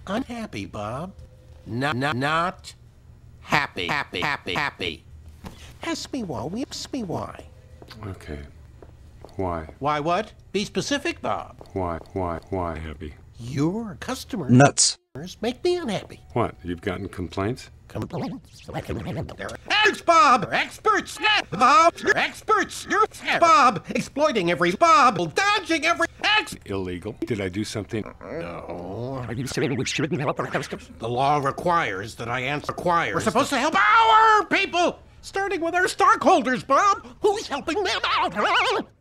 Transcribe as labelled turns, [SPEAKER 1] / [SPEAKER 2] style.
[SPEAKER 1] Unhappy, Bob. Not happy. Happy. Ask me why.
[SPEAKER 2] Okay. Why?
[SPEAKER 1] Why what? Be specific, Bob.
[SPEAKER 2] Why happy?
[SPEAKER 1] Your customers
[SPEAKER 3] Nuts.
[SPEAKER 1] make me unhappy.
[SPEAKER 2] What? You've gotten complaints?
[SPEAKER 1] Experts, Bob! Experts! Bob! You're experts! You're Bob! Exploiting every Bob! Dodging every
[SPEAKER 2] Illegal? Did I do something?
[SPEAKER 1] No. The law requires that I answer. We're supposed to help our people! Starting with our stockholders, Bob! Who's helping them out?